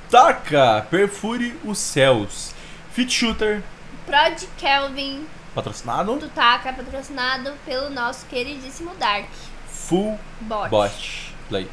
Taka, perfure os céus. Fit Shooter, Prod Kelvin patrocinado. do Taka, patrocinado pelo nosso queridíssimo Dark. Full Bot Play.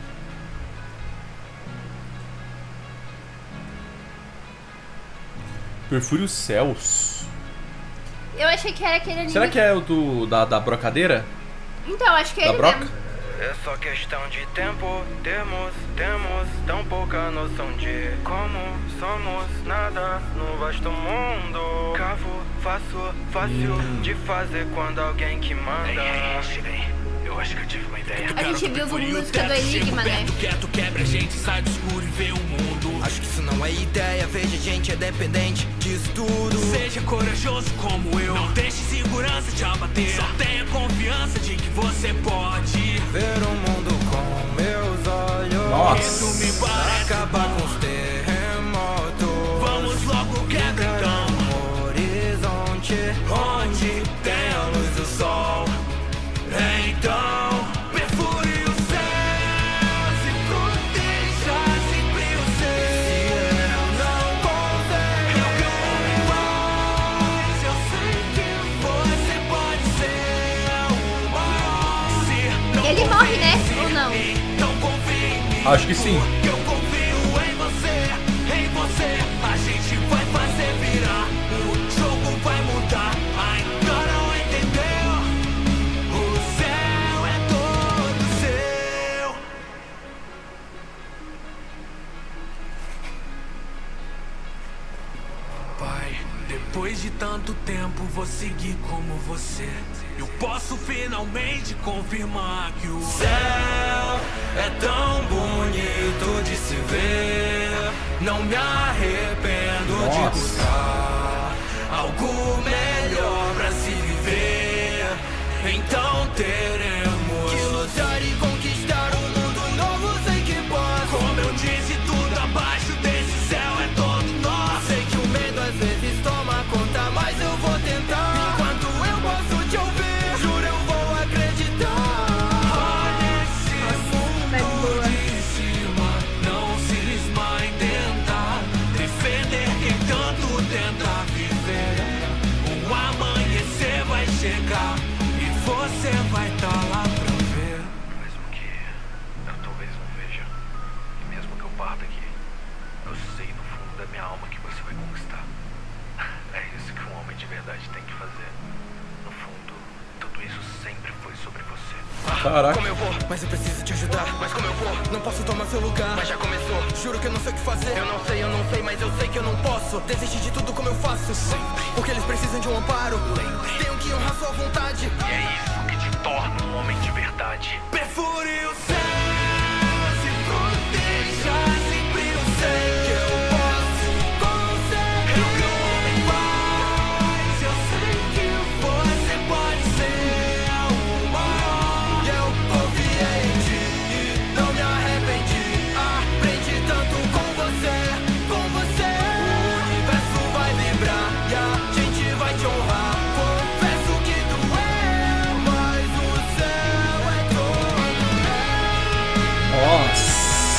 Perfure os céus. Eu achei que era aquele anime. Será que é o da brocadeira? Então, acho que é Da ele broca? mesmo. É só questão de tempo, temos tão pouca noção de como somos nada no vasto mundo. Cavo, faço, fácil de fazer quando alguém que manda. Eu acho que eu tive uma ideia. A gente viu a música do Enigma, né? Quieto, quebra a gente, sai do escuro e vê o mundo. Acho que isso não é ideia, veja, gente é dependente disso tudo. Seja corajoso como eu, não deixe segurança te abater. Só tenha confiança de que você pode Ver o mundo com meus olhos. Nossa. Isso me parece Acabar bom. com os terremotos. Vamos logo quebra então. No horizonte, Onde tem a luz do sol, então perfure o céu, se proteja sempre o seu. eu não consegue. Eu quero em paz, eu sei que você pode ser o maior. Se não Ele morre, né? Ou não? então confie em mim. Acho que sim. Porque eu confio em você, em você. A gente vai fazer virar, o jogo vai mudar. Ainda não entendeu? O céu é todo seu. Pai, depois de tanto tempo vou seguir como você. Eu posso finalmente confirmar que o Céu é tão bonito de se ver. Não me arrependo de Nossa. buscar algo melhor pra se viver. Então teremos que lutar e conquistar um mundo novo. Sei que posso. Como eu disse, tudo abaixo desse céu é todo nosso. Sei que o medo às vezes toma conta, mas eu vou tentar. Enquanto eu posso te ouvir, juro eu vou acreditar. Olha esse mundo de cima, não cisma em tentar defender quem tanto tenta viver. O amanhecer vai chegar e você vai estar lá pra ver. Mesmo que eu talvez não veja, e mesmo que eu parta aqui, eu sei no fundo da minha alma que você vai conquistar. É isso que um homem de verdade tem que fazer. No fundo, tudo isso sempre foi sobre você. Caraca. Como eu vou, mas eu preciso te ajudar. Mas como eu vou, não posso tomar seu lugar. Mas já começou, juro que eu não sei o que fazer. Eu não sei, mas eu sei que eu não posso desistir de tudo como eu faço. Sempre. Porque eles precisam de um amparo. Tenho que honrar sua vontade. E é isso que te torna um homem de verdade. Perfure o céu, se proteja sempre o céu. Que eu posso conseguir. Eu quero em paz, eu sei que você pode ser o maior. E eu confiei em ti e não me arrependi. Aprendi tanto com você, com você. O universo vai vibrar e a gente vai te honrar. Confesso que doeu, mas o céu é todo meu. Nossa.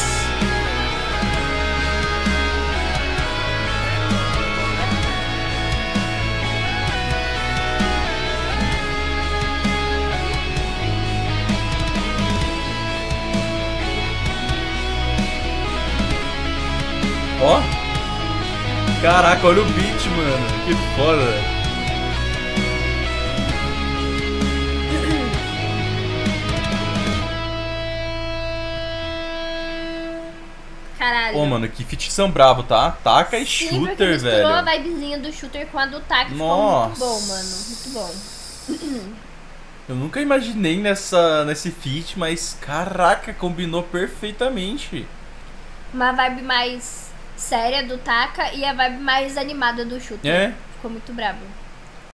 Ó. Caraca, olha o beat, mano. Que foda. Caralho. Ô, mano, que ficção brabo, tá? Taka e Sim, porque Shooter, misturou a velho. vibezinha do Shooter com a do Taka. Ficou Nossa. muito bom, mano. Muito bom. Eu nunca imaginei nesse feat, mas caraca, combinou perfeitamente. Uma vibe mais séria do Taka e a vibe mais animada do Shooter. É? Ficou muito brabo.